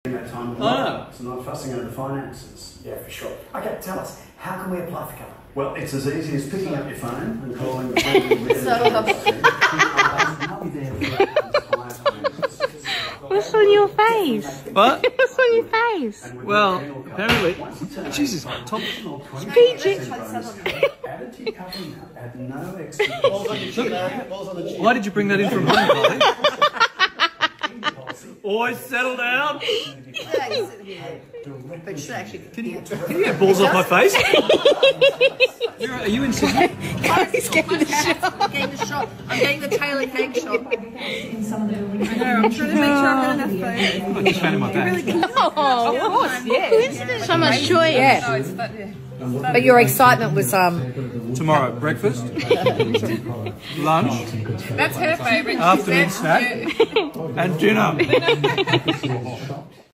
that time. So not fussing over the finances. Yeah, for sure. Okay, tell us, how can we apply for cover? Well, it's as easy as picking up your phone and calling the friendly What's on your face? What? What's on your face? Well, apparently. Jesus, Tom. PG. Why did you bring that in from home, Kylie? Always settle down. Can you get balls off my face? Are you in Sydney? Kylie's getting the shot. I'm getting the shot. I'm getting the Taylor cake shot. I know, I'm trying to make sure I've got enough food. I just found in my bag. Oh, of course, yeah. So much joy, yeah. No, it's fun, yeah. But your excitement was Tomorrow, breakfast, lunch, That's her favourite. afternoon snack, and dinner.